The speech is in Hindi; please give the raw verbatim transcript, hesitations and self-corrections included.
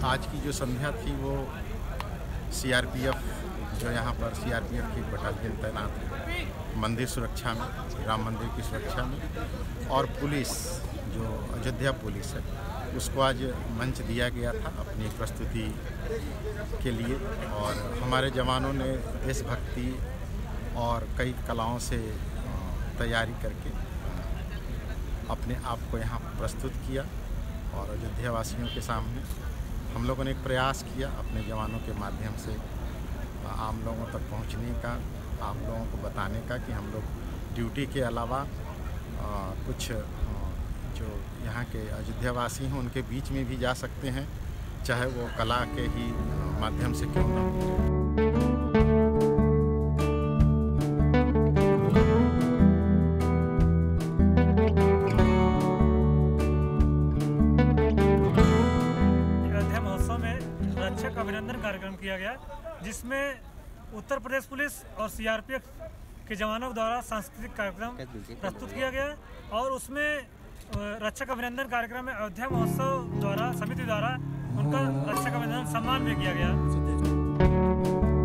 आज की जो संध्या थी वो सीआरपीएफ, जो यहाँ पर सीआरपीएफ की बटालियन तैनात है मंदिर सुरक्षा में, राम मंदिर की सुरक्षा में, और पुलिस जो अयोध्या पुलिस है उसको आज मंच दिया गया था अपनी प्रस्तुति के लिए। और हमारे जवानों ने देशभक्ति और कई कलाओं से तैयारी करके अपने आप को यहाँ प्रस्तुत किया और अयोध्या वासियों के सामने हम लोगों ने एक प्रयास किया अपने जवानों के माध्यम से आम लोगों तक पहुँचने का, आप लोगों को बताने का कि हम लोग ड्यूटी के अलावा आ, कुछ आ, जो यहाँ के अयोध्या वासी हैं उनके बीच में भी जा सकते हैं, चाहे वो कला के ही माध्यम से क्यों न। रक्षक अभिनंदन कार्यक्रम किया गया, जिसमें उत्तर प्रदेश पुलिस और सीआरपीएफ के जवानों द्वारा सांस्कृतिक कार्यक्रम प्रस्तुत किया गया और उसमें रक्षक अभिनंदन कार्यक्रम में अयोध्या महोत्सव द्वारा समिति द्वारा उनका रक्षक अभिनंदन सम्मान भी किया गया।